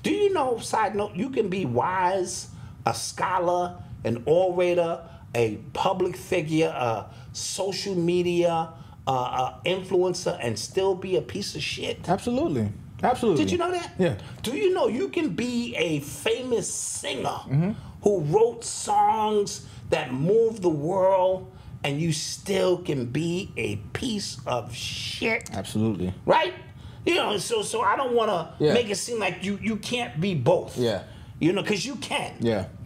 Do you know, side note, you can be wise, a scholar, an orator, a public figure, a social media influencer, and still be a piece of shit? Absolutely. Absolutely. Did you know that? Yeah. Do you know you can be a famous singer who wrote songs that move the world, and you still can be a piece of shit? Absolutely. Right? You know, so I don't want to Yeah. make it seem like you can't be both. Yeah. You know, because you can. Yeah.